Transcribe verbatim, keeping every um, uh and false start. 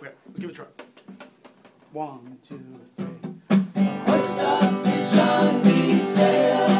Okay, let's give it a try. One, two, three. Hoist up the John B. Sail.